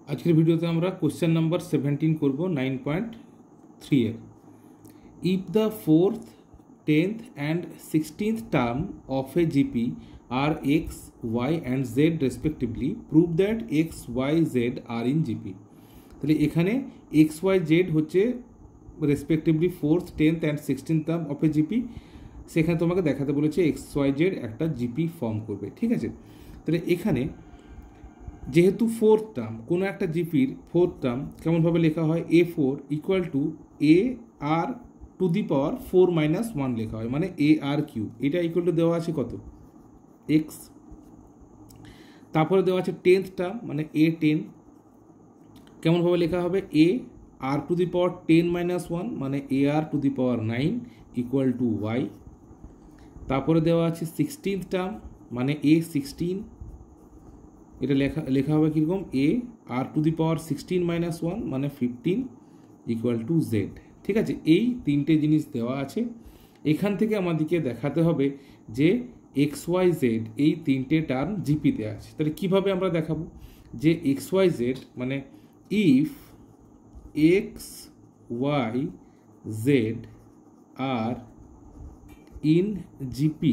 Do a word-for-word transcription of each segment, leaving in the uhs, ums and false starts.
আজকের ভিডিওতে আমরা কোশ্চেন নাম্বার সেভেন্টিন করব নাইন পয়েন্ট থ্রি এর। If the fourth tenth and sixteenth term of a GP are X Y and Z respectively prove that X Y Z are in GP. তাহলে এখানে X Y Z হচ্ছে respectively fourth tenth and sixteenth term of a GP. সেখানে তোমাকে দেখাতে বলেছে X Y Z একটা GP form করবে, ঠিক আছে। তাহলে এখানে যেহেতু ফোর্থ টার্ম, কোনো একটা জিপির ফোর্থ টার্ম কেমনভাবে লেখা হয়, A four equal to A R to the power four minus one লেখা হয়, মানে এ আর কিউ। এটা ইকুয়াল টু দেওয়া আছে কত, এক্স। তারপরে দেওয়া আছে টেন্থ টার্ম, মানে এ টেন, কেমনভাবে লেখা হবে, A R to the power ten minus one, মানে A R to the power nine equal to Y. তারপরে দেওয়া আছে সিক্সটিন্থ টার্ম, মানে এ সিক্সটিন, এটা লেখা লেখা হবে কীরকম, A R to the power sixteen minus one, মানে ফিফটিন ইকুয়াল টু জেড। ঠিক আছে, এই তিনটে জিনিস দেওয়া আছে। এখান থেকে আমাদেরকে দেখাতে হবে যে এক্স ওয়াই জেড এই তিনটে টার্ম জিপিতে আছে। তাহলে কীভাবে আমরা দেখাবো যে এক্স ওয়াই জেড, মানে if X Y Z are in GP,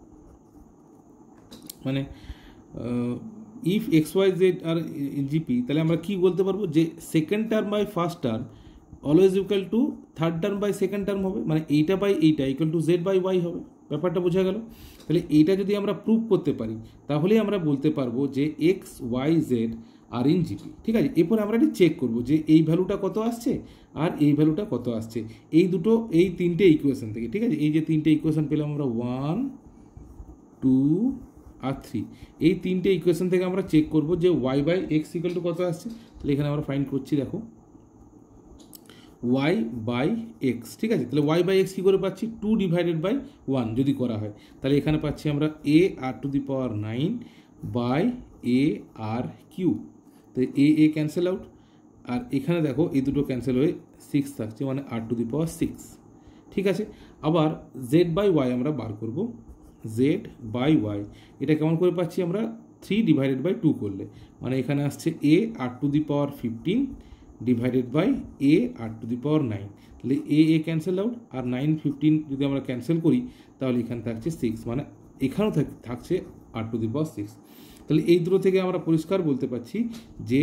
মানে if X Y Z are GP, তাহলে আমরা কি বলতে পারবো যে second term by first term always equal to third term by second term হবে, মানে এইটা বাই এইটা equal to Z by Y হবে। ব্যাপারটা বোঝা গেল। তাহলে এইটা যদি আমরা প্রুভ করতে পারি তাহলেই আমরা বলতে পারবো যে X Y Z are in GP. ঠিক আছে, এরপরে আমরা এটি চেক করবো যে এই ভ্যালুটা কত আসছে আর এই ভ্যালুটা কত আসছে এই দুটো, এই তিনটে ইকুয়েশন থেকে। ঠিক আছে, এই যে তিনটে ইকুয়েশন পেলাম আমরা, ওয়ান টু আর থ্রি, এই তিনটে ইকুয়েশন থেকে আমরা চেক করব যে Y by X equal to কত আসছে। তাহলে এখানে আমরা ফাইন্ড করছি, দেখো ওয়াই বাই এক্স। ঠিক আছে, তাহলে ওয়াই বাই এক্স কী করে পাচ্ছি, টু ডিভাইডেড বাই ওয়ান যদি করা হয়, তাহলে এখানে পাচ্ছি আমরা A R to the power nine by A R cube. তো এ এ ক্যান্সেল আউট, আর এখানে দেখো এই দুটো ক্যান্সেল হয়ে সিক্স থাকছে, মানে আর টু দি পাওয়ার সিক্স। ঠিক আছে, আবার জেড বাই ওয়াই আমরা বার করব, জেড বাই ওয়াই এটা কেমন করে পাচ্ছি আমরা, থ্রি ডিভাইডেড বাই টু করলে, মানে এখানে আসছে A R to the power fifteen divided by A R to the power nine. তাহলে এ এ ক্যান্সেল আউট, আর নাইন ফিফটিন যদি আমরা ক্যান্সেল করি তাহলে এখানে থাকছে সিক্স, মানে এখানেও থাকছে আর টু দি পাওয়ার সিক্স। তাহলে এই দুটো থেকে আমরা পরিষ্কার বলতে পারছি যে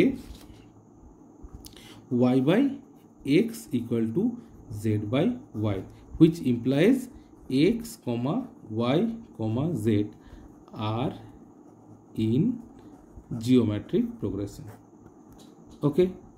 Y by X equal to Z by Y, which implies X comma Y comma Z are in geometric progression. Okay.